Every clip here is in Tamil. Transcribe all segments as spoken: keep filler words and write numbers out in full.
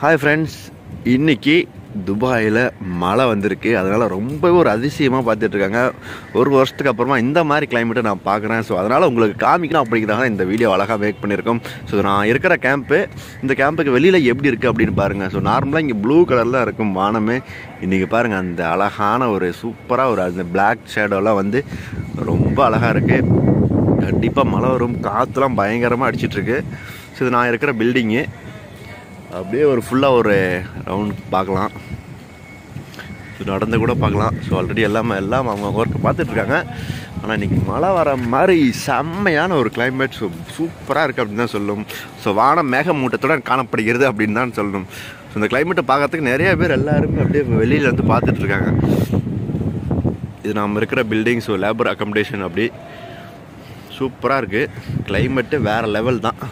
ஹாய் ஃப்ரெண்ட்ஸ், இன்றைக்கி துபாயில் மழை வந்திருக்கு. அதனால் ரொம்பவே ஒரு அதிசயமாக பார்த்துட்ருக்காங்க. ஒரு வருஷத்துக்கு அப்புறமா இந்த மாதிரி கிளைமேட்டை நான் பார்க்குறேன். ஸோ அதனால் உங்களுக்கு காமிக்கணும் அப்படிங்கிறதாக இந்த வீடியோ அழகாக மேக் பண்ணியிருக்கோம். ஸோ நான் இருக்கிற கேம்ப்பு, இந்த கேம்புக்கு வெளியில் எப்படி இருக்குது அப்படின்னு பாருங்கள். ஸோ நார்மலாக இங்கே ப்ளூ கலரில் இருக்கும் வானமே. இன்றைக்கி பாருங்கள், அந்த அழகான ஒரு சூப்பராக ஒரு அந்த பிளாக் ஷேடோலாம் வந்து ரொம்ப அழகாக இருக்குது. கண்டிப்பாக மழை வரும். காற்றுலாம் பயங்கரமாக அடிச்சிட்ருக்கு. ஸோ இது நான் இருக்கிற பில்டிங்கு. அப்படியே ஒரு ஃபுல்லாக ஒரு ரவுண்ட் பார்க்கலாம். ஸோ நடந்து கூட பார்க்கலாம். ஸோ ஆல்ரெடி எல்லாமே எல்லாம் அவங்க ஒர்க் பார்த்துட்ருக்காங்க. ஆனால் இன்றைக்கி மழை வர மாதிரி செம்மையான ஒரு கிளைமேட். ஸோ சூப்பராக இருக்குது அப்படின்னு தான் சொல்லணும். ஸோ வானம் மேகமூட்டத்துடன் காணப்படுகிறது அப்படின்னு தான் சொல்லணும். ஸோ இந்த கிளைமேட்டை பார்க்கறதுக்கு நிறைய பேர் எல்லாருமே அப்படியே வெளியில் வந்து பார்த்துட்ருக்காங்க. இது நாம் இருக்கிற பில்டிங். ஸோ லேபர் அக்கமடேஷன் அப்படி சூப்பராக இருக்குது. கிளைமேட்டு வேறு லெவல் தான்.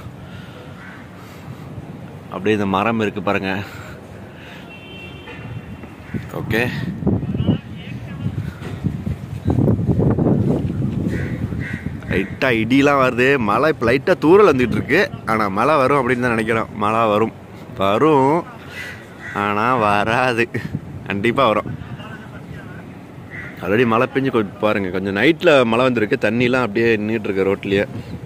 அப்படியே இந்த மரம் இருக்குது பாருங்கள். ஓகே, லைட்டாக இடிலாம் வருது. மழை இப்போ லைட்டாக தூரல் வந்துகிட்டு இருக்கு. ஆனால் மழை வரும் அப்படின்னு தான் நினைக்கிறோம். மழை வரும் வரும் ஆனால் வராது. கண்டிப்பாக வரும். ஆல்ரெடி மழை பெஞ்சு கொஞ்சம் பாருங்கள், கொஞ்சம் நைட்டில் மழை வந்துருக்கு. தண்ணிலாம் அப்படியே நின்றுட்டுருக்கு ரோட்லேயே.